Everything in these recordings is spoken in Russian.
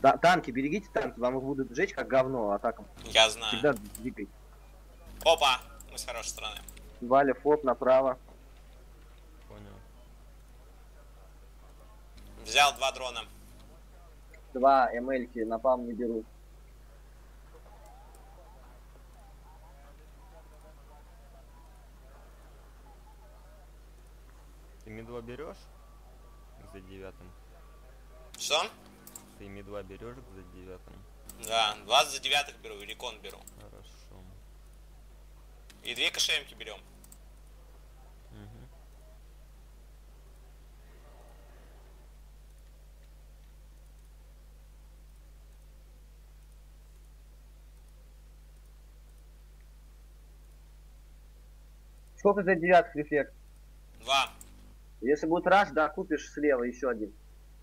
Танки, берегите танки, вам их будут сжечь как говно атакам. Я знаю. Всегда двигай. Опа! Мы с хорошей стороны. Валя, фоп направо. Понял. Взял 2 дрона. 2 МЛ-ки, напалм не беру. Ты Ми-2 берешь? За 9. Что? Ты Ми-2 берешь за 9? Да, 20 за 9 беру, и рекон беру. Хорошо. И 2 КШМки берем. Угу. Сколько за 9 рефлект? 2. Если будет раш, да, купишь слева еще один.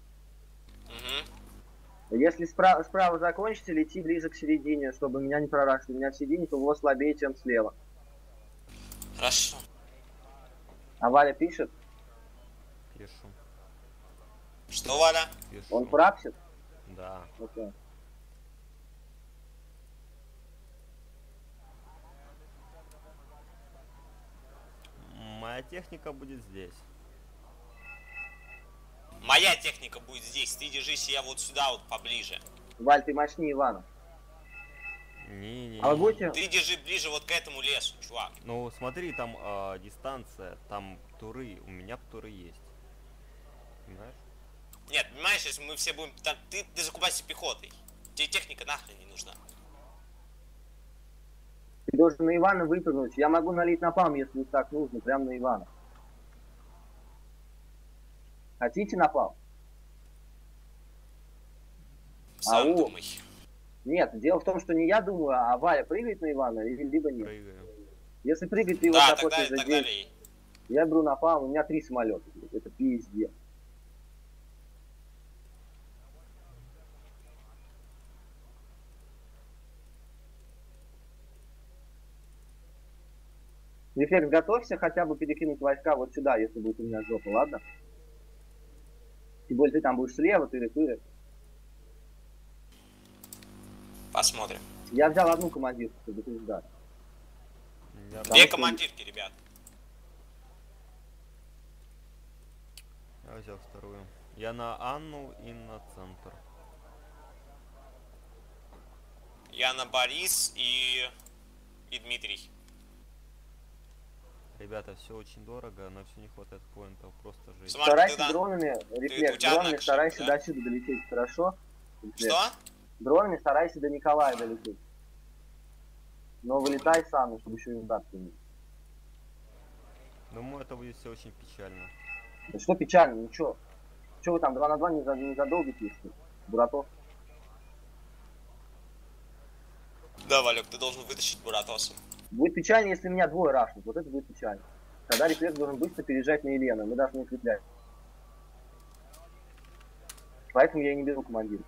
Угу. Если справа закончите, лети ближе к середине, чтобы меня не прорашили. У меня в середине, то его слабее, чем слева. Хорошо. А Валя пишет? Пишу. Что, Валя? Пишу. Он прапсит? Да. Окей. Моя техника будет здесь. Моя техника будет здесь. Ты держись, я вот сюда вот поближе. Валь, ты мощнее Ивана. Не-не-не. А вы будете... Ты держи ближе вот к этому лесу, чувак. Ну смотри, там дистанция, там туры. У меня туры есть. Понимаешь? Нет, понимаешь, если мы все будем... Там, ты закупайся пехотой. Тебе техника нахрен не нужна. Ты должен на Ивана выпрыгнуть. Я могу налить напалм, если так нужно, прямо на Ивана. Хотите напалм? Сам Ау. думай. Нет, дело в том, что не я думаю, а Валя прыгает на Ивана, либо нет. Прыгаю. Если прыгает, ты его Да, запотишь за тогда 9. лей. Я беру напалм, у меня 3 самолета. Это пиздец. Рефлекс, готовься хотя бы перекинуть войска вот сюда, если будет у меня жопа, ладно? Тем более ты там будешь слева, тыры-тыры. Посмотрим. Я взял одну командирку, чтобы ты ждал. Я, Две командирки, ребят. я взял вторую. Я на Анну и на центр. Я на Борис и Дмитрий. Ребята, все очень дорого, на все не хватает поинтов, просто жизнь. Смотри, Старайся тогда- дронами, у рефлекс, тебя дронами одна старайся кошелька, да? до сюда долететь, хорошо? Рефлекс. Что? Дронами старайся до Николая долететь. Но вылетай сам, чтобы еще и удар принять. Думаю, это будет все очень печально. Да что печально, ничего. Что вы там 2 на 2 не задолбите, если Буратов? Да, Валек, ты должен вытащить Буратоса. Будет печально, если меня двое рашнут. Вот это будет печально. Тогда рефлекс должен быстро переезжать на Елену. Мы должны укреплять. Поэтому я и не беру командира.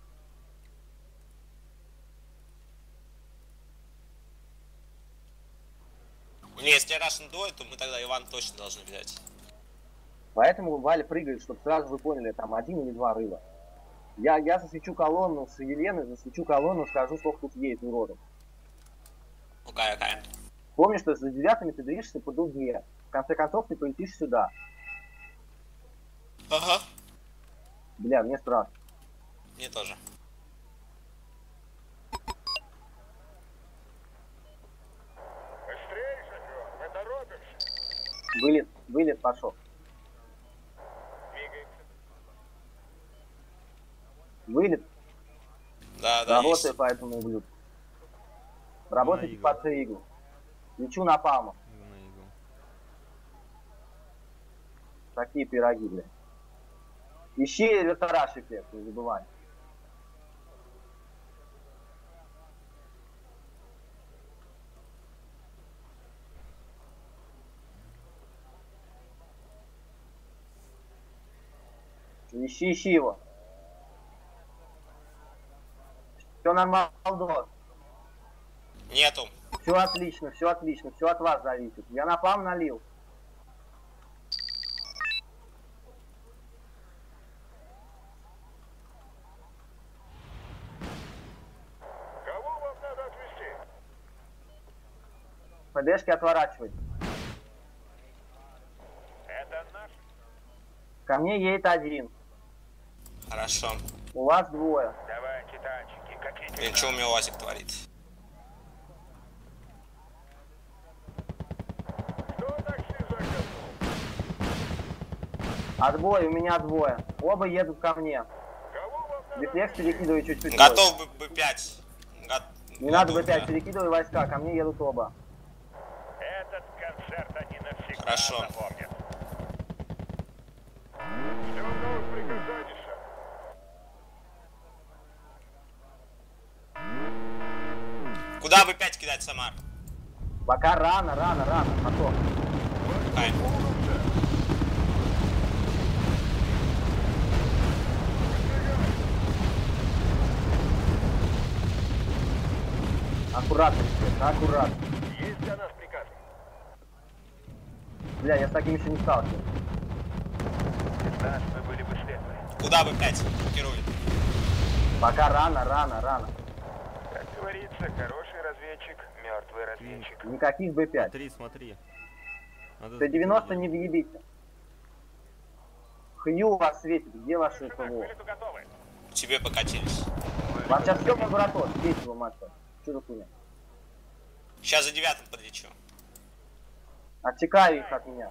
Не, если Рашен дует, то мы тогда Иван точно должны взять. Поэтому Валя прыгает, чтобы сразу вы поняли, там 1 или 2 рыба. Я засвечу колонну с Елены, засвечу колонну, скажу, сколько тут едет уродов. Окей. Помни, что за 9 ты движешься по дуге. В конце концов ты полетишь сюда. Ага. Бля, мне страшно. Мне тоже. Быстрее, шофер, мы торопимся. Вылет пошел. Двигаемся. Вылет. Да, Работаю есть. по этому ублюдку. Работайте игл. по Т-иглу. Лечу на палму. На игру. Такие пироги, бля. Ищи вертараж эффект, не забывай. Ищи его. Все нормально, Алдос. Нету. Все отлично, все от вас зависит. Я на пам налил. ПДшки отворачивай. Это наш. Ко мне едет один. Хорошо. У вас двое. Давайте, танчики, катите. Блин, что у меня УАЗик творит? Кто такси заказал? Отбой, у меня двое. Оба едут ко мне. Кого вам надо? Рефлекс перекидывай чуть-чуть. Готов Б5. Не надо Б5, перекидывай войска, ко мне едут оба. Этот концерт они навсегда Хорошо. запомнят. Ждем новых приказаний, сэр. Куда Б5 кидать, Самар? Пока рано. Потом. Хай. Аккуратно, рефлекс, аккуратно. Есть для нас приказы. Бля, я с таким еще не сталкивался. Без нас мы были бы слепы. Куда Б5? Блокирует. Пока рано. Как говорится, хороший разведчик, мертвый разведчик. Никаких Б5. Смотри. Надо Т-90 не въебите. Хью вас светит, где ваши К ПВО? вылету готовы. К тебе покатились. Вам сейчас все в лаборатории, бейте его, мастер. Что за хуйня? Сейчас за 9 подлечу. Отсекаю их от меня.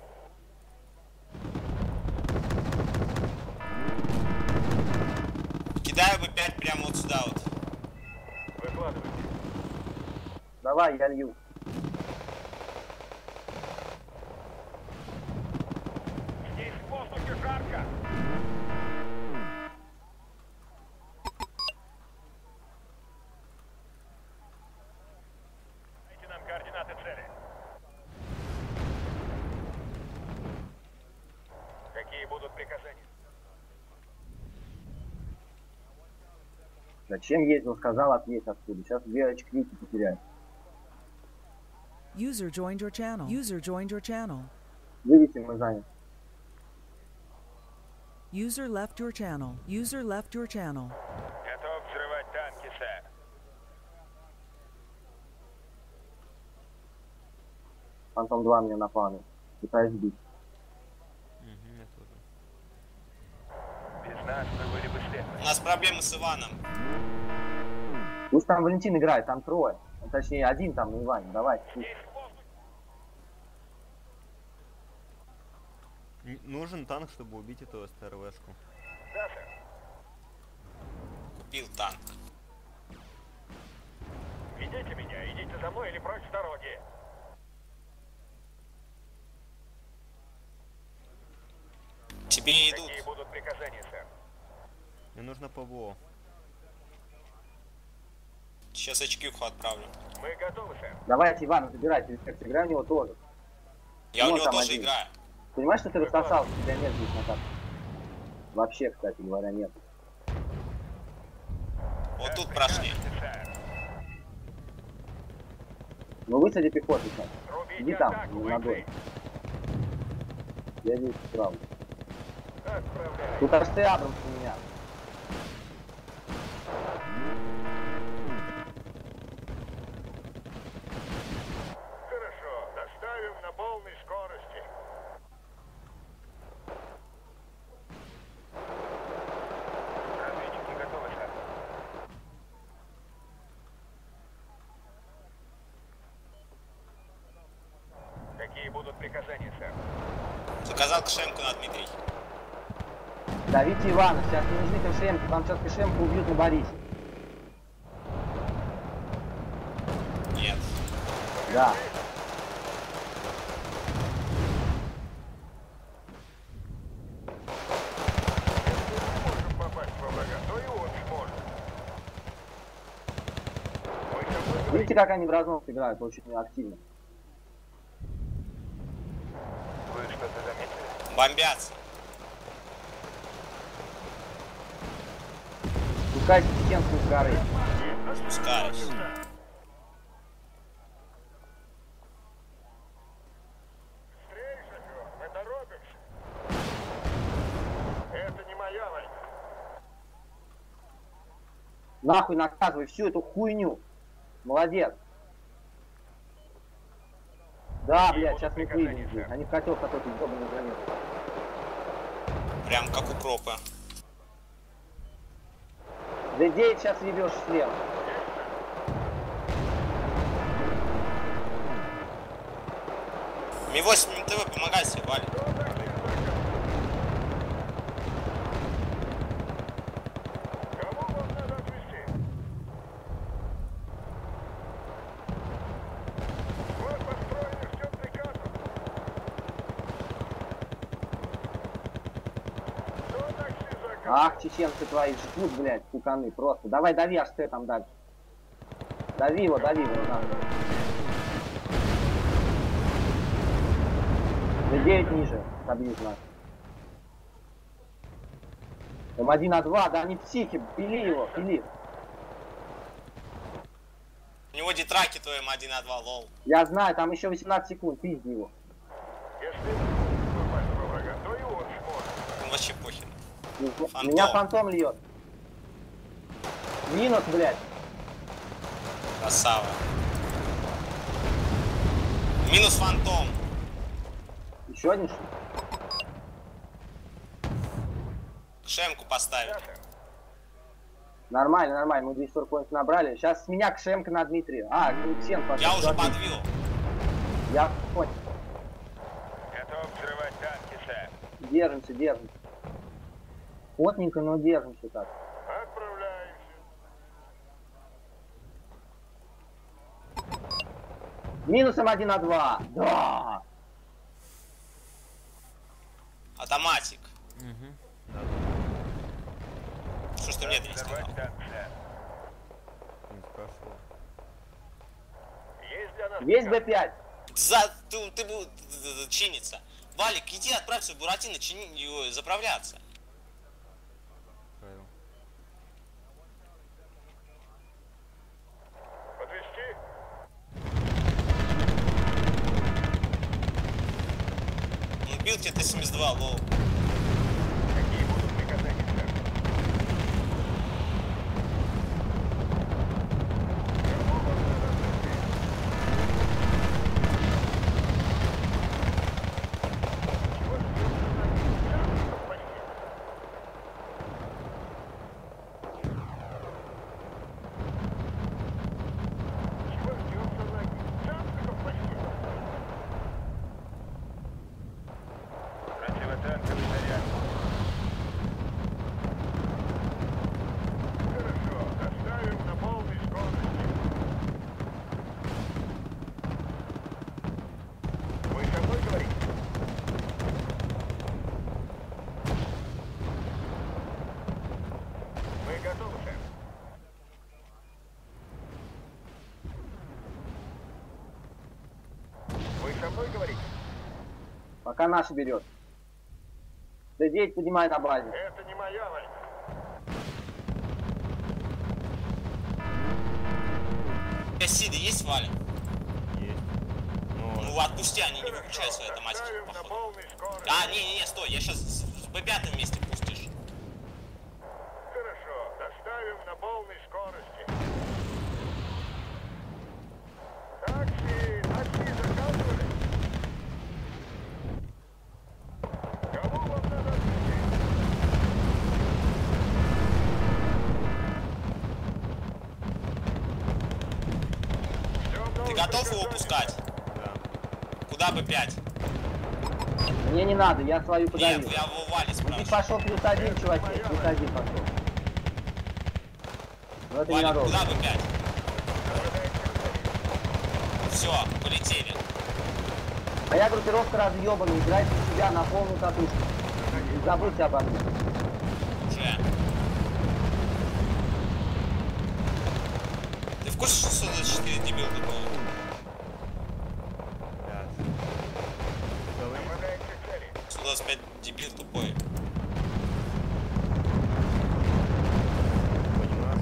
Кидаю Б5 прямо вот сюда вот. Выкладывайте. Давай, я лью. Здесь в воздухе жарко. Дайте нам координаты цели. Какие будут приказания? Зачем ездил, сказал, отъедь отсюда. Сейчас 2 очки потеряю. User joined your channel. User joined your channel. Видите, мы заняты. User left your channel. User left your channel. Готов взрывать танки, сэр. Фантом 2 меня напал. Пытаюсь сбить. Я тоже. Без нас мы были бы слепы. У нас проблемы с Иваном. Пусть там Валентин играет, там трое. Точнее, один там, не Ваня. Давай. Здесь в воздухе. Нужен танк, чтобы убить эту СТРВшку. Да, сэр. Купил танк. Ведите меня, идите за мной или прочь с дороги. Тебе не идут. Какие будут приказания, сэр? Мне нужно ПВО. Сейчас очкюху отправлю. Мы готовы, сэр. Давайте, Иван, забирайте. Рефлекс, играй у него тоже. Я у Вот него там тоже один. играю. Понимаешь, что ты рассосался? У тебя нет здесь на карте. Вообще, кстати говоря, нет. Вот тут прошли. Сэр. Ну высади пехоту сейчас. Рубите Иди там, атаку, не на бойцы. дой. Я здесь справа. Отправляй. Тут аж ты Абрамс у меня. Хорошо, доставим на полной скорости. Разведчики готовы, сэр. Какие будут приказания, сэр? Заказал Кшемку на Дмитрий. Давите Ивана, сейчас не нужны кишемки, вам сейчас кишемку убьют на Борисе. Нет. Да. Можем попасть во врага, то и он сможет. Мы с тобой говорим. Видите, как они в разном играют, очень активно. Вы что-то заметили? Бомбятся. Спускайся в стенку с горы. Спускаюсь. Стрей, шофер, мы торопимся. Это не моя война. Нахуй наказывай всю эту хуйню. Молодец. Да, блядь, сейчас не выйдем здесь. Они в котел какой-то ебаный залез. Прям как укропы. Д9 сейчас ебешь слева. Ми-8 МТВ, помогай себе, Валя. Кому вам надо отвезти? Вот построили, все приказано. Кто такси заказал? Ах, чеченцы твои жгут, блядь, пуканы, просто. Давай, дави, аж ты там дальше. Дави его, на. Д9 ниже, добьют нас. М1А2, да они психи, пили его, пили. У него дитраки то М1А2, лол. Я знаю, там еще 18 секунд, пизди его. Если попасть во врага, то и он сможет. Он вообще похер. Фантом. Меня фантом льет. Минус, блядь. Красава. Минус фантом. Еще один что ли? Шемку поставить. Нормально, нормально, мы 240 поинтов набрали. Сейчас с меня кшемка на Дмитрия. А, Ксен пошел. Я уже подвел. Я понял. Готов взрывать танки, сэр. Держимся, держимся. Плотненько, но держимся так. Отправляемся. Минус М1А2. Да. Автоматик. Угу. Что ж ты мне это не сказал? Взорвать танк, сэр. Не спрашивал. Есть для нас Есть приказ? Б5. Ты был чиниться. Валик, иди отправься в Буратино заправляться. Правил. Подвезти? Он бил тебя Т-72, лол. Какие будут приказания, сэр? Кому вам надо отвезти? Чего ждем? Танков почти. Чего ждем, салаги? Танков почти. Противотанковый заряд. Хорошо, доставим на полной скорости. Вы со мной говорите? Мы готовы, сэр. Вы со мной говорите? Пока наш берет. Д9 поднимай на базе. Это не моя война. Сиды есть, Валя? Есть. Но Ну отпусти, они не выключают свои автоматики, Доставим на походу. полной скорости. А, не, стой, я сейчас в Б5 вместе пустишь. Хорошо, доставим на полной скорости. Такси заказывали? Кому вам надо отвезти? Ждем Ты новых готов его приказаний. пускать? да. Куда Б5? Мне не надо, я свою подавил. Нет, я его Вале Ты спрашиваю. пошел +1, чуваки, +1 пошел. Но это Валик, ненадолго. куда Б5? Все, полетели. Моя группировка разъебана, играйте в себя на полную катушку. Не забудьте обо мне. Уже. Ты в курсе, что 124 дебил такой? Да. Давай. Направляемся к цели. 125 дебил тупой. Понимаю.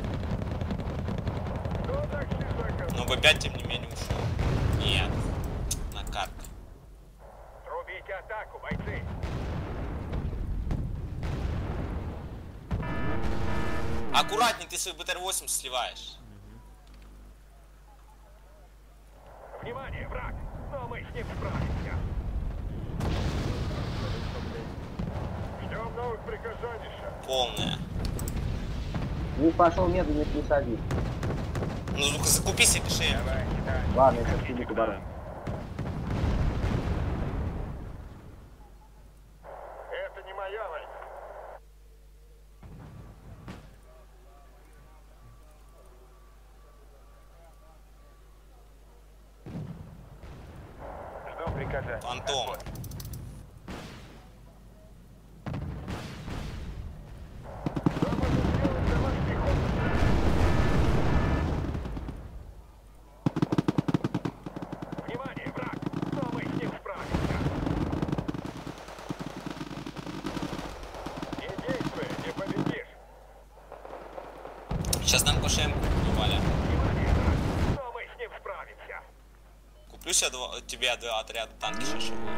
Кто такси заказал? Но Б5 тем не менее ушел. Нет. На карте. Трубите атаку, бойцы. Аккуратней, ты свой БТР-8 сливаешь. Внимание, враг! Но мы ним справимся. Ждем новых приказаний, шеф. Полная. Ну, пошел медленный плюс 1. Ну, только закупи себе КШМ. Давай, кидай. Ладно, я сейчас приду к обороне. Это не моя война. Ждем приказаний. Фантом. Отбой. Что можно сделать для вас, пехота? Внимание, враг! Но мы с ним справимся. Не действуй, не победишь. Сейчас нам КШМ Валя. Внимание, враг! Но мы с ним справимся. Куплю тебе два отряда танки шашевые.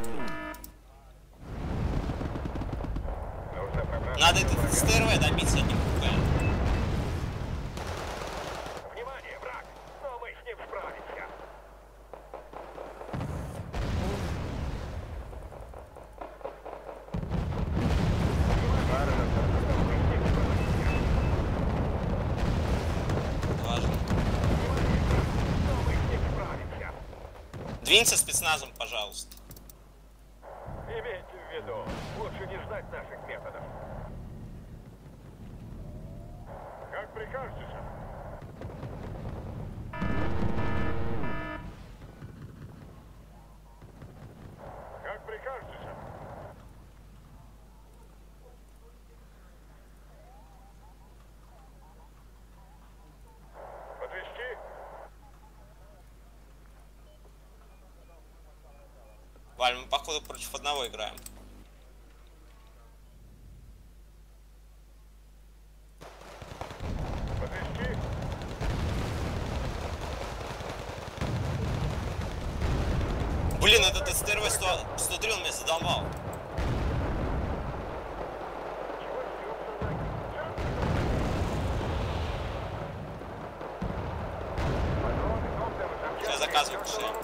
Нужно пробраться. Надо этот СТРВ добить с одним КП. Внимание, враг! Но мы с ним справимся. Важно. Но мы с ним справимся. Двинься спецназом, пожалуйста. Имейте в виду, лучше не знать наших методов. Как прикажете, шеф? Как прикажете, шеф? Подвести? Валь, мы походу против одного играем. Подвести? Блин, этот СТРВ 103 он меня задолбал. Чего ждем, солдат? Я заказываю КШМ.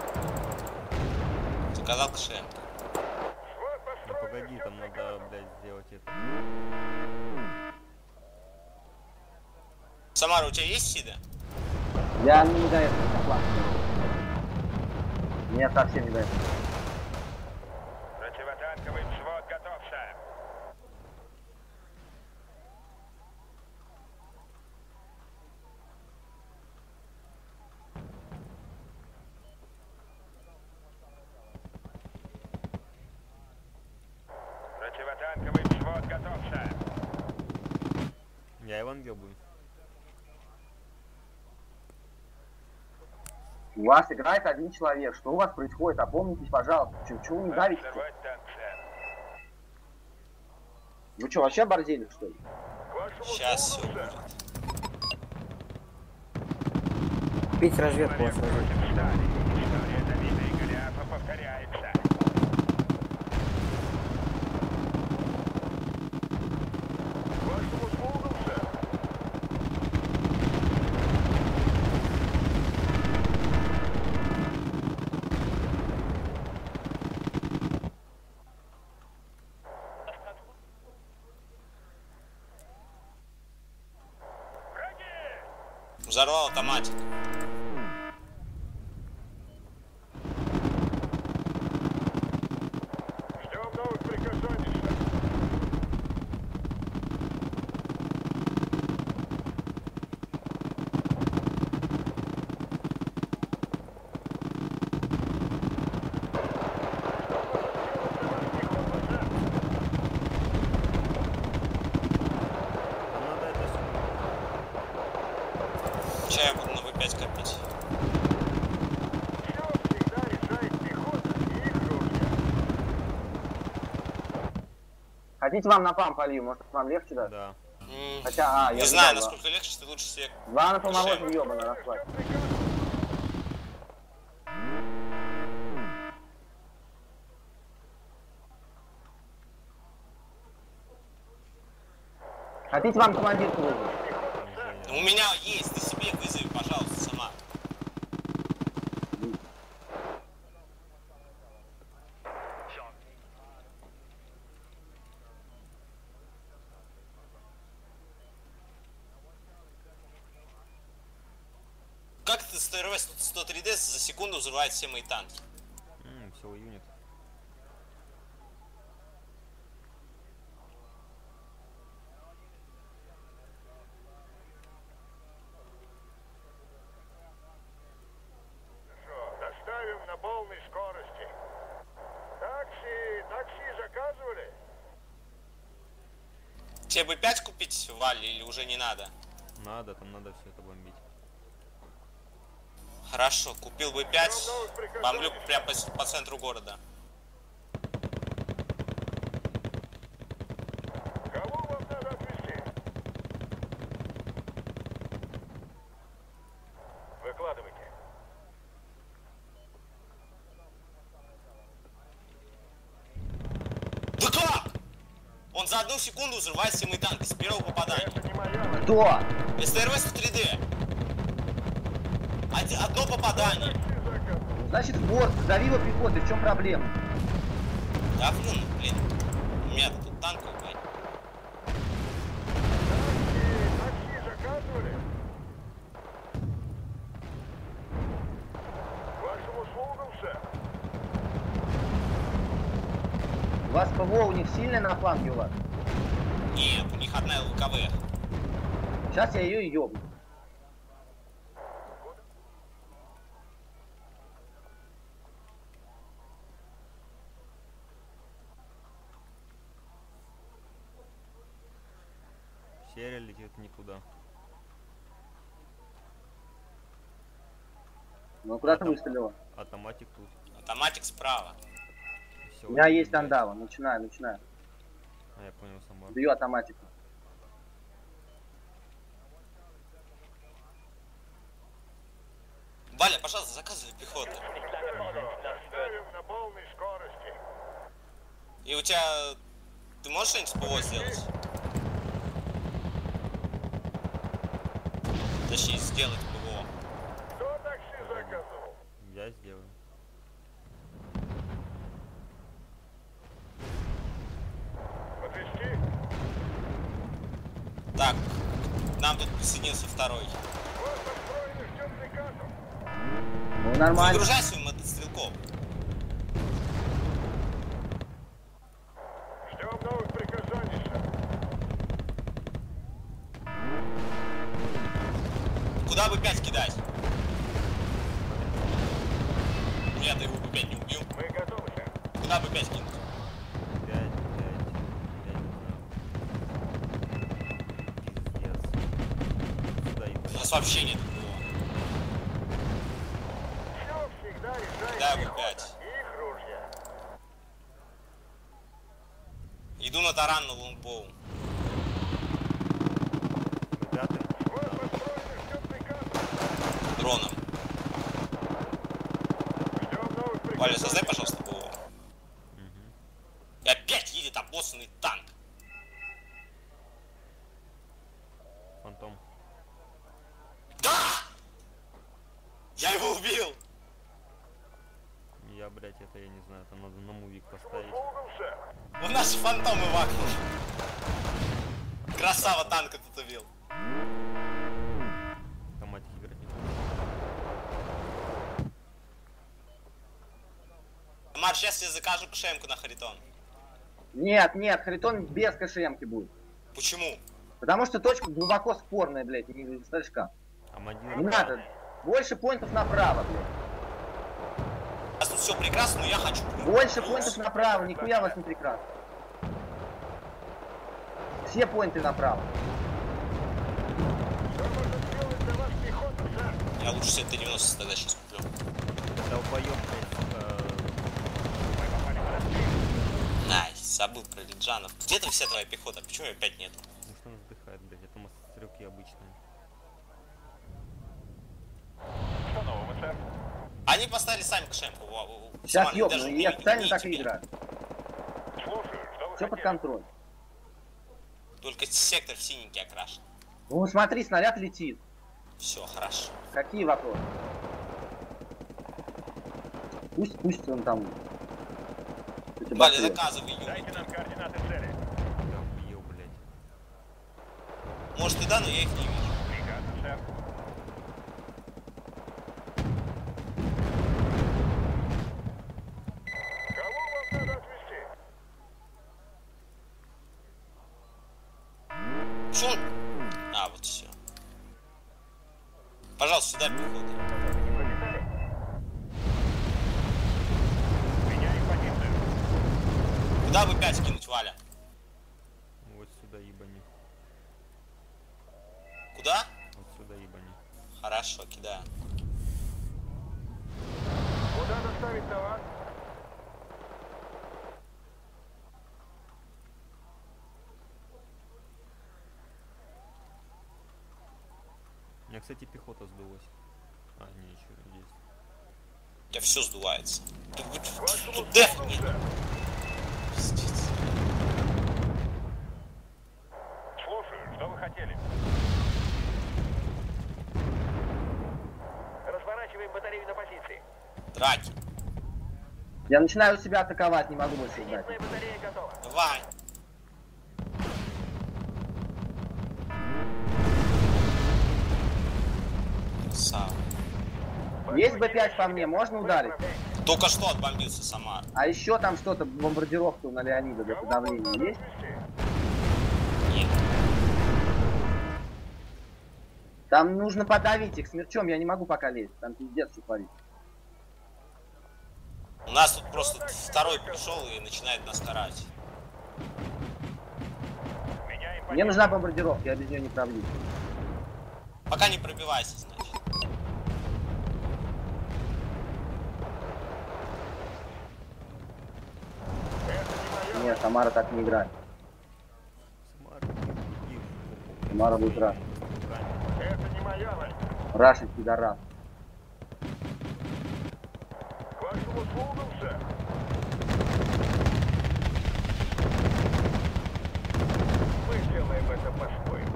Заказал КШМ. Ну погоди, там надо, блядь, сделать это. Самара, у тебя есть сида? Я не до этого согласен. Нет, совсем не до этого. Противотанковый взвод готов, шеф. Противотанковый взвод готов, шеф. Я Евангел буду. У вас играет один человек. Что у вас происходит? Опомнитесь, пожалуйста. Чего вы не давите? Взорвать танк, шеф. Вы что, вообще оборзели, что ли? К вашему Сейчас все услугам, будет. шеф. Бить разведку вас Человек против стали. История Давида и Голиафа повторяется. К вашему услугам, шеф. Враги! Взорвал автоматик. Ждем новых приказаний, шеф. Там надо это всё. Сейчас я буду на V5 копить. Все всегда решает пехота и их ружья. Хотите вам на пам полью? Может вам легче, да? Да. Хотя, я Не знаю, видал, насколько легче, ты лучше себе... два на помоложе ёбаный расклад. Ждем приказа. Хотите вам командирку вызвать? У меня есть, ты себе вызови, пожалуйста, сама. Как это с ТРВ-103D за секунду взрывает все мои танки? Всего юнит. Доставим на полной скорости. Такси заказывали? Тебе бы 5 купить, Валь, или уже не надо? Надо, там надо все это бомбить. Хорошо, купил бы 5, бомблю прямо по центру города. Кого вам надо отвезти? Выкладывайте. Да как? Он за 1 секунду взрывает все мои танки с первого попадания. Это не моя. Кто? СТРВ-103D. Одно попадание. Такси заказывали. Значит, в борт, дави его пехотой, в чем проблема? Да блин. У меня тут танковый, блядь. Такси заказывали? Вашим услугам, сэр. У вас ПВО у них сильная на фланге у вас? Нет, у них одна ЛКВ. Сейчас я ее и ёбну. Серия летит не туда. Ну куда ты выстрелила? Автоматик тут. Автоматик справа. Всё, У меня вот, есть блядь. андава, начинаю. А, я понял, сама. Бью автоматику. Валя, пожалуйста, заказывай пехоту. Доставим на полной скорости. И у тебя... Ты можешь что-нибудь с ПВО сделать? Точнее, сделать ПВО. Кто такси заказывал? Я сделаю. Подвезти? Так, нам тут присоединился второй. Вас построили, ждем приказов. Ну нормально. Загружай свой мотострелков. Ждем новых приказаний, сэр. Куда бы 5 кидать? Нет, я его бы 5 не убил. Мы готовы, сэр. Куда бы 5 кинуть? 5, 5, 5, пиздец. Сюда У иду. нас вообще нет ПВО. Все всегда решает Да, вы пехота 5. и их ружья. Иду на таран на лонгбоу. Вы пятый? Вас построили, ждем приказов. Дроном. Ждем новых приказаний. Валя, создай, пожалуйста, ПВО. И опять едет обоссанный танк. Фантом. Да! Я его убил! Я, блядь, это я не знаю, там надо на мувик поставить. Услугам, сэр. У нас фантомы вакуум. Красава танка тут убил. Автоматик играть не буду. Марш, сейчас я закажу кшемку на Харитон. Нет, Харитон без КШМки будет. Почему? Потому что точка глубоко спорная, блядь, не слышка. Амадир. Не надо. Больше поинтов направо, блядь. У нас тут все прекрасно, но я хочу... Больше поинтов направо, нихуя у вас не прекрасно. Все поинты направо. Что можно сделать для вас пехота, сэр? Я лучше все Т-90 тогда сейчас куплю. Долбоёб, блядь, Мы попали в расстрел. Найс, забыл про Лиджанов. Где там вся твоя пехота? Почему ее опять нет? потому что он вздыхает, блядь, это стрелки обычные. Что нового, сэр? Они поставили сами кшемку. Сейчас Нормально, ёбну, даже я не- специально не так и тебе. играю. Слушаю, что вы Все под хотели? контроль. Только сектор в синенький окрашен. Ну смотри, снаряд летит. Все, хорошо. Какие вопросы? Пусть он там. эти Валя, бахнет. заказывай Дайте юнит. нам координаты цели. Говнил, блядь. Может и да, но я их не вижу. Приказы, сэр. Пожалуйста, сюда пехоты. Не прочитали? Меняем позицию. Куда бы 5 кинуть, Валя? Вот сюда ебани. Куда? Вот сюда ебани. Хорошо, кидаю. Куда доставить товар? У меня, кстати, пехота сдулась. А, не, еще есть. У тебя все сдувается. К вашему Тут деф услугам, нет. сэр. Пиздец. Слушаю, что вы хотели? Разворачиваем батарею на позиции. Драки. Я начинаю себя атаковать, не могу больше ждать. Зенитная батарея готова. Давай. Красава. Есть Б5 по мне, можно ударить? Только что отбомбился Самар. А еще там что-то, бомбардировка на Леонида для подавления есть? Нет. Там нужно подавить их смерчом, я не могу пока лезть. Там пиздец, что творится. У нас тут просто второй пришел и начинает нас карать. Меняем Мне позицию. нужна бомбардировка, я без нее не пробью. Пока не пробивайся, значит. Нет, Самара так не играет. Самара, иди. Самара будет раш. Это не моя роль. Рашить пидорас. К вашим услугам, сэр. Мы сделаем это по-своему.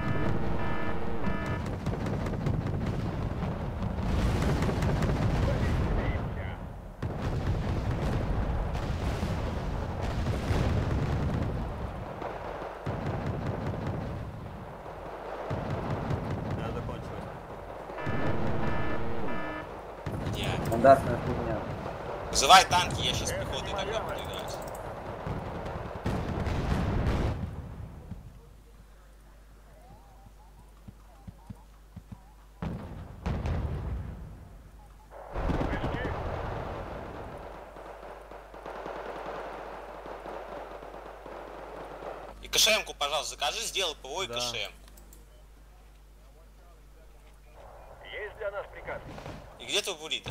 Она закончилась. Где? Стандартная хуйня. Вызывай танки, я сейчас пехотой тогда буду играть. Пешки. И КШМ-ку, пожалуйста, закажи, сделай ПО и Да. КШМ. Есть для нас приказ. И где твой буррито?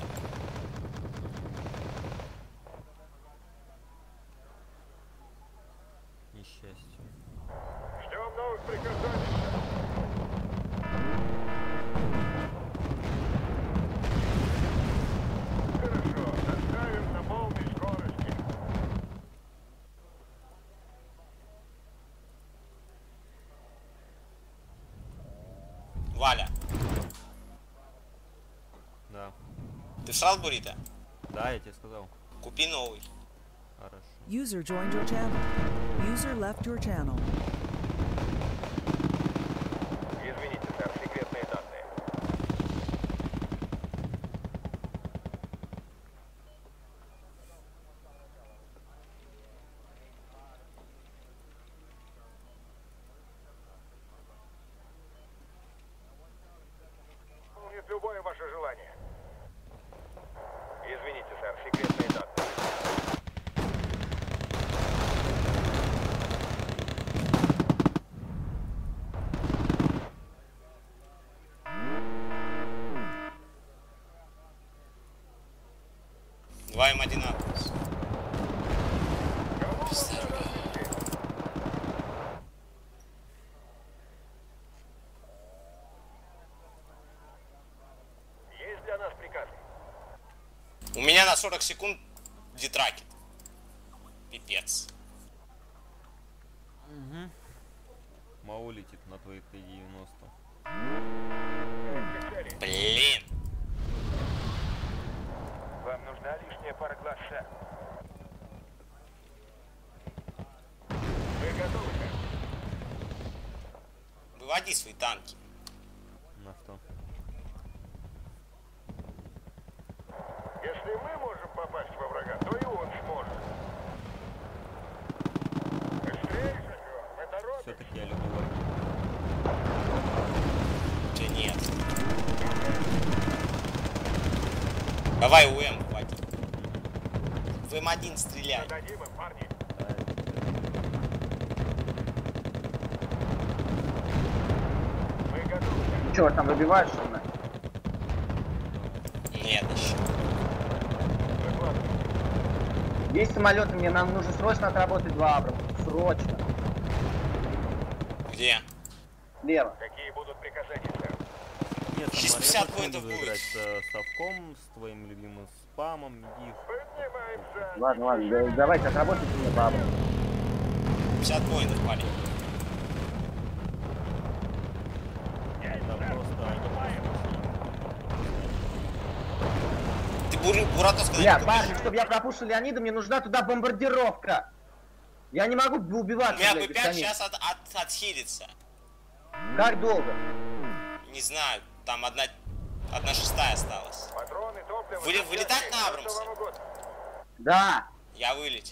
Несчастье. Ждем новых приказаний. Хорошо, отставим на полной скорости. Валя, Да. ты всрал буррито? Да, я тебе сказал. Купи новый. Хорошо. User joined your channel. User left your channel. Извините, сэр, секретные данные. Выполнит любое ваше желание. Извините, сэр, секретные данные. Два М1 Атлас. Кому разрешите? Есть для нас приказы. У меня на 40 секунд детракет. Пипец. Мау летит на твои Т-90. К цели. Блин. Вам нужна лишняя пара глаз, сэр. Вы готовы, сэр? Выводи свои танки. На что? Если мы можем попасть во врага, то и он сможет. Быстрее, шофер, мы торопимся. Все-таки я люблю. Ты нет. Давай УМ, хватит. В М1 стреляй. Дадим им, парни. Мы готовы. Ну что, там выбиваешь, что ли? Нет еще. Выкладывай. Есть самолеты, мне нам нужно срочно отработать 2 Абрамса. Срочно. Где? Слева. Какие будут приказания, сэр? Нет, Здесь Самар, 50 я больше не поинтов буду будет. играть с совком, с твоим любимым спамом, иди. Поднимаемся. Ладно, ладно, давайте отработайте мне по Абрамсу. 50 поинтов, парень. Это просто... Ты Буратовского Бля, не парни, купишь? чтобы я пропушил Леонида, мне нужна туда бомбардировка. Я не могу У убиваться, меня блядь, Б5 бесконечно. сейчас отхилится. Как долго? Не знаю, там 1/6 осталась. Патроны, топливо. Вылетать на Что Абрамсе? вам угодно? Да. Я вылетел.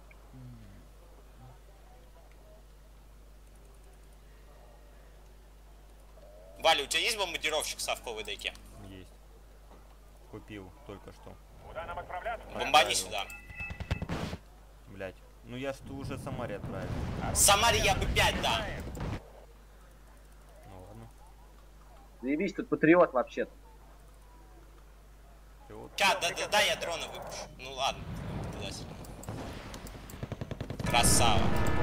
Валя, у тебя есть бомбардировщик в совковой дайке? Есть. Купил только что. Куда нам отправляться? Бомбани Отправил. сюда. Блять. Ну я что уже Самаре отправил. Самаре я бы 5 дам. Ну ладно. Заебись, тут патриот вообще-то. Ты вот. Ща, да, я дрона выпущу. Ну ладно. Туда-сюда. Красава.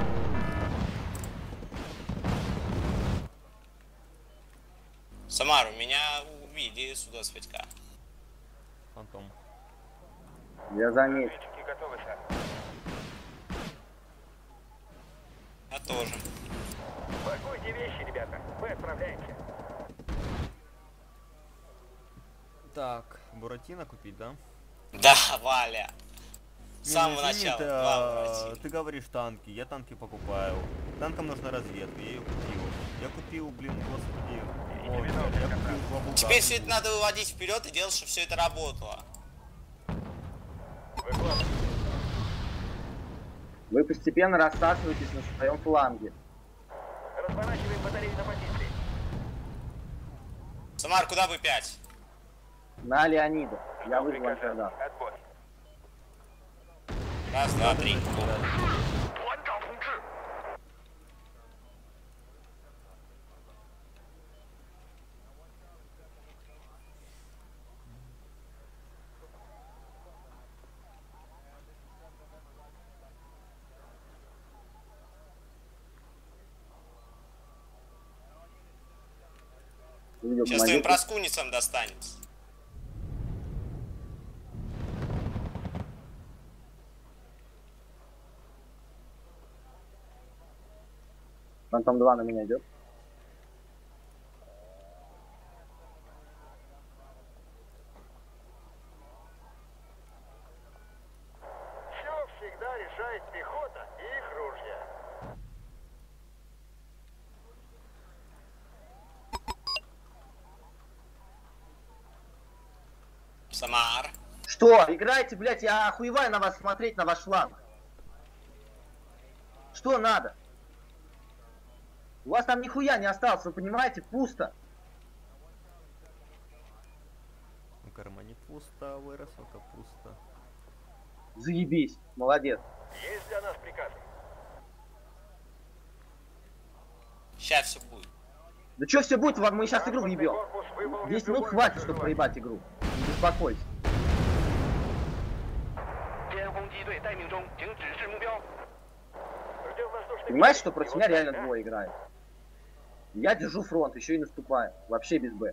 Самар, у меня увиди сюда с Федька. Фантом. Я заметил. Разведчики готовы, сэр. Я тоже. Пакуйте вещи, ребята. Мы отправляемся. Так, Буратино купить, да? Да, Валя. С Не, самого ну, извини, начала. ты, Два Буратино. ты говоришь танки, я танки покупаю. Танкам нужна разведка, я ее купил. Я купил, блин, господи. Ой, я купил 2 Булгара. Теперь все это надо выводить вперед и делать, чтобы все это работало. Выкладывай. Вы постепенно рассасываетесь на своем фланге. Разворачиваем батарею на позиции. Самар, куда бы 5? На Леонида. Я Жду вызвал приказа. тогда. Отбой. Раз, два, три. Увидел Сейчас твоим командира. проскуницам достанется. Фантом 2 на меня идет. Все всегда решает пехота и их ружья. Самар. Что? Играйте, блядь, я охуеваю на вас смотреть, на ваш фланг. Что надо? У вас там нихуя не осталось, вы понимаете? Пусто. В кармане пусто, выросла капуста. Заебись. Молодец. Есть для нас приказы. Сейчас все будет. Да что все будет, мы сейчас игру Транспортный въебем. корпус выполнит 10 минут любое хватит, ваше чтобы желание. проебать игру. Не беспокойся. 天轰机队待命中，请指示目标。Ждем воздушный Понимаешь, контроль. что против Его меня цель, реально да? двое играют? Я держу фронт, еще и наступаю. Вообще без Б.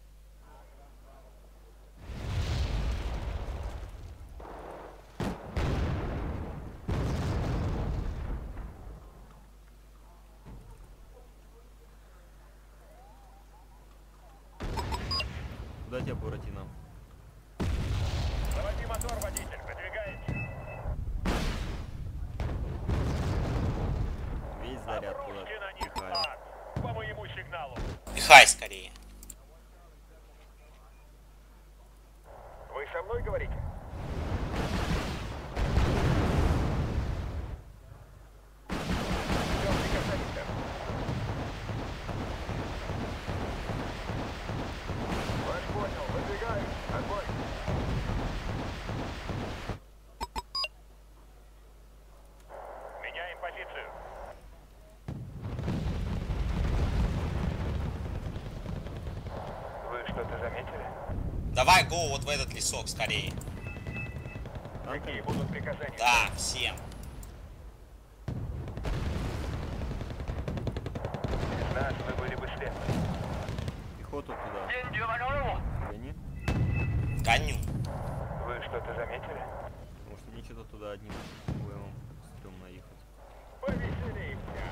Куда тебя, Буратино? Заводи мотор, водитель. Выдвигаемся. Весь заряд туда Обрушьте на них пихаю. ад. По моему сигналу. Пихай скорее. Вы со мной говорите? Ждем приказаний, сэр. Ваш понял. Выдвигаем. Отбой. что-то заметили? Давай, го вот в этот лесок скорее. Какие будут приказания? Да, всем. Без нас вы были бы слепы. Пехоту туда. Гони. Гоню. Вы что-то заметили? Потому что мне что-то туда одним УМом стрёмно ехать. Повеселимся.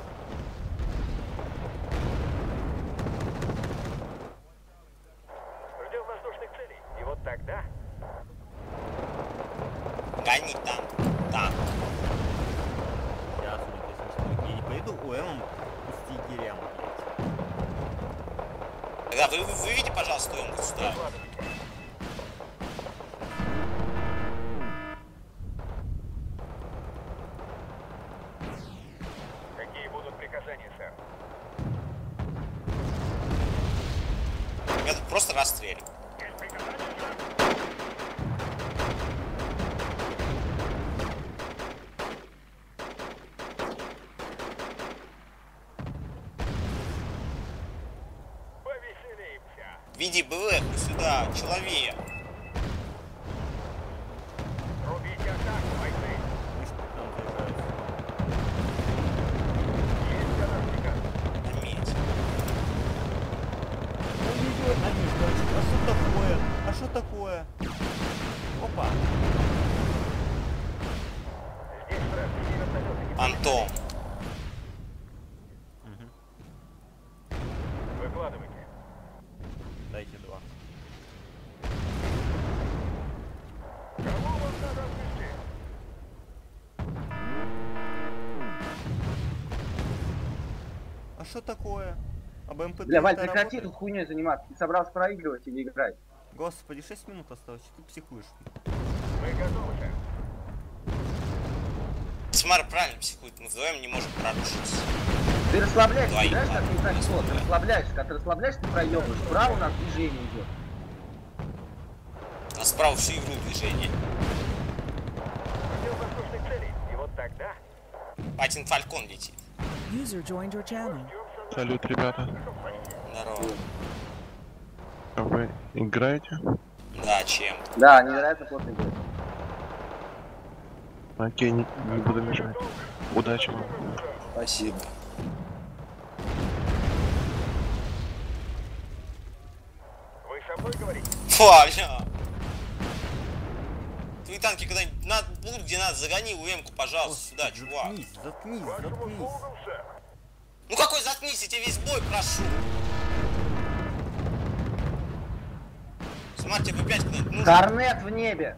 Ждем воздушных целей. И вот тогда... Гони танк. Танк. Сейчас, я не поеду УМом с егерям, блядь. Тогда вы выведите, пожалуйста, УМ сюда. Какие будут приказания, сэр? Я тут просто расстрелю. Есть приказания, сэр? Повеселимся. Веди БВ сюда, человек. Рубите атаку, бойцы. Видишь, там заиграются. Есть для нас приказ. Заметь. Ой-ой-ой, они, значит, а что такое? А что такое? Опа. Здесь вражеские вертолеты. Не Антон. выкладывайте. Дайте 2. Кого вам надо отвезти? А что такое? А БМП-3 Бля, Валь, работает? прекрати тут хуйней заниматься. Ты собрался проигрывать или играть? Господи, 6 минут осталось, что ты психуешь? Мы готовы, сэр. Смар правильно психует, мы вдвоем не можем прорушиться. Ты расслабляешься, Твои знаешь, как планы. не знаю что. Ты расслабляешься. Когда ты расслабляешься, ты проебываешь. Справа у нас движение идет. У нас справа всю игру движение. Ждем воздушных целей. И вот тогда... Патин Фалькон летит. User joined your channel. Салют, ребята. Здорово. А вы играете? Да, чем? Да, невероятно плотно идет. Окей, не буду мешать. Удачи вам. Спасибо. Вы со мной говорите? Фа, бля. Твои танки когда-нибудь будут где надо, загони УМ-ку, пожалуйста, сюда, чувак. Заткнись, заткнись, Вашему заткнись. слугам, сэр. Ну какой заткнись, я тебе весь бой прошу. Смотри, тебе опять куда-нибудь нужно. Корнет в небе.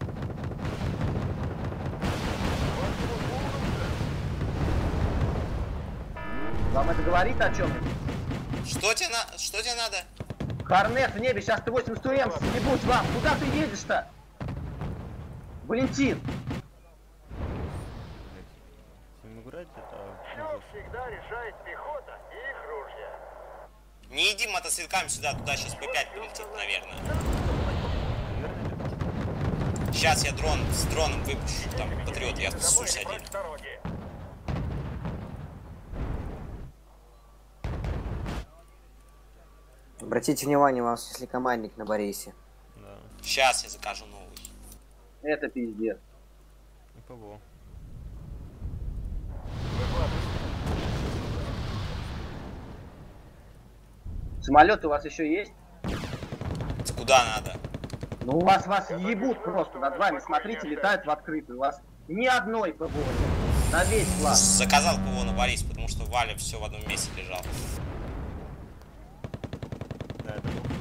Вам это говорит о чем? Что тебе надо? Корнет в небе, сейчас ты 80 м съебуть вам. Куда ты едешь-то? Валентин. С ним играть это Все ужас. всегда решает пехота и их ружья. Не иди мотоциклами сюда, туда сейчас П5 прилетит, наверное. Сейчас я с дроном выпущу, там, патриот, я ссусь один. С дороги. Обратите внимание, у вас если командник на Борисе. Да, Сейчас я закажу новый. Это пиздец. ИПВО. Самолеты у вас еще есть? Куда надо? Ну у вас ебут просто над вами. Смотрите, летают в открытую. У вас ни одной ПВО нет. На весь класс. Заказал ПВО на Борис, потому что Валя все в одном месте лежал. Да, это был.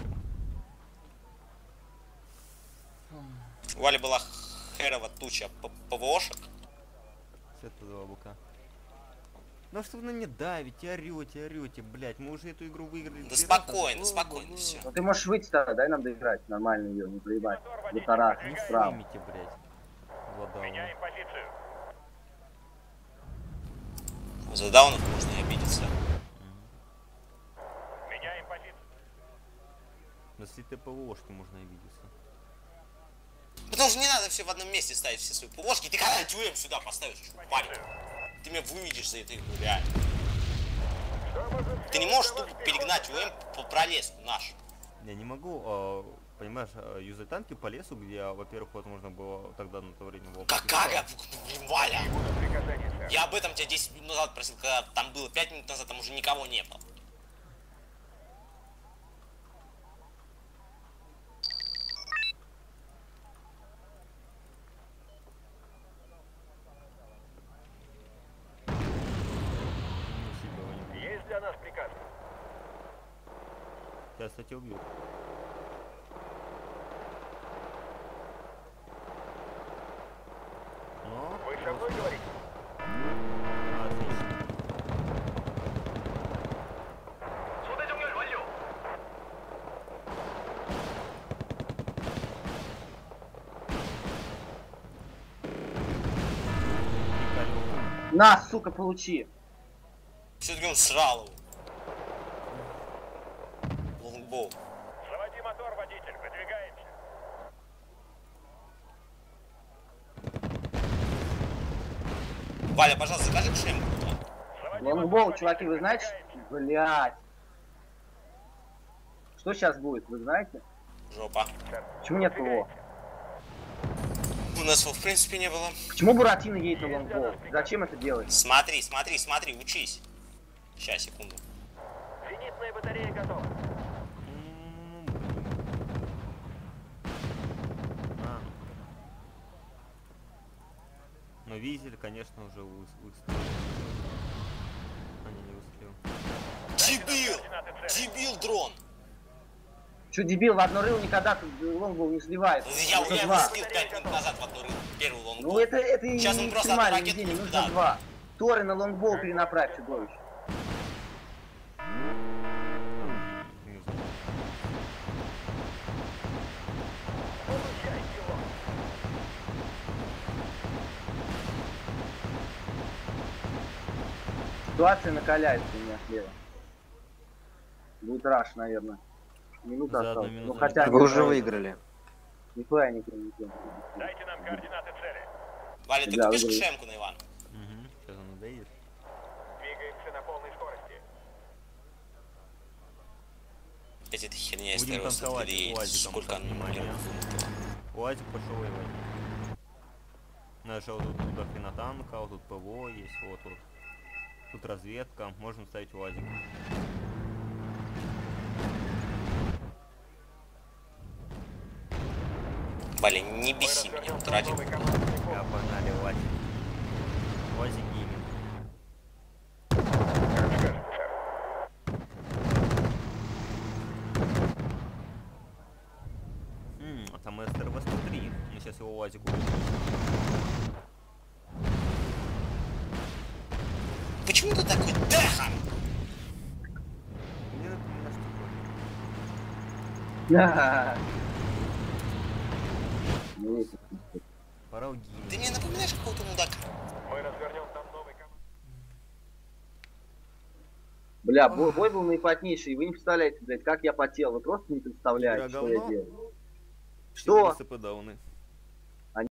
У Вали была херова туча ПВОшек. С этого БК. Ну что вы на меня давите, орете, блять, мы уже эту игру выиграли. Да 3 спокойно, раза. спокойно, все. Ну ты можешь выйти тогда, дай нам доиграть. Нормально ее, не проебать. Гитара, Не справа. стримите, блять. Вода. Меняем позицию. За даунов можно и обидеться. Меняем позицию. На с ТПВОшки можно обидеться. Потому что не надо все в одном месте ставить все свои ПВОшки. Ты когда-нибудь УМ сюда поставишь, парень. Ты меня выведешь за этой игру, реально. Ты не можешь тупо перегнать УМ по пролеску наш. Я не могу, понимаешь, юзать танки по лесу, где, во-первых, возможно было тогда на то время было. Какая? Блин, Валя! Приказание, сэр. Я об этом тебя 10 минут назад просил, когда там было 5 минут назад, там уже никого не было. Есть для нас приказ. Сейчас, кстати, убьют. Но... Вы со мной говорите? Отлично. 소대 정렬 완료. На, сука, получи. Все-таки он срал его. Лонгбоу. Заводи мотор, водитель. Выдвигаемся. Валя, пожалуйста, закажи шлем. Заводи Лонгбол, мотор, чуваки, вы знаете? выдвигаемся. Блять. Что сейчас будет, вы знаете? Жопа. Почему нет ПВО? У нас его в принципе не было. Почему Буратино едет на лонгбол? Зачем это делать? Смотри, смотри, смотри, учись. Сейчас, секунду. Зенитная батарея готова. Но Визель, конечно, уже выстрелил. А, не выстрелил. Дебил! Дебил дрон! Че, дебил, в одно рыло никогда тут лонгбол не сливается. Я Нужно его два. слил 5 минут назад в одну рыбу. Первый лонгбол. Ну это и Сейчас он не просто экстремальное ракету везение, не нужно даст. два. Торы на лонгбол перенаправь, чудовище. Не знаю. Получай его. Ситуация накаляется у меня слева. Будет раш, наверное. Минута За одну осталась. минуту Ну хотя Вы не уже знаю. выиграли. Нихуя не прилетел. Дайте нам координаты цели. Валя, ты Да, купишь выиграю. кшемку на Иван? Угу. Сейчас он надоедет. Двигаемся на полной скорости. Опять эта херня из Будем второго танковать сотворения. УАЗиком, Сколько обратите внимание. нумеров? УАЗик пошел воевать. Нашел тут до хрена танка, вот тут ПВО есть, вот тут. Тут разведка, можно ставить УАЗик. Валя, не беси Мы меня, развернем вот ради. новый командный Я пункт. погнали УАЗик. УАЗик гейминг. Как скажете, сэр. А там СТРВ-103. Мы сейчас его УАЗик увидим. Почему ты такой дехан? Мне напоминает, что Да. Ну, есть. пора у Ты гейминга. мне напоминаешь какого-то мудака. Мы развернем там новый командный. Бля, бой был наипотнейший, и вы не представляете, блядь, как я потел. Вы просто не представляете, Игра что я говно? делаю. Все Что? СП дауны.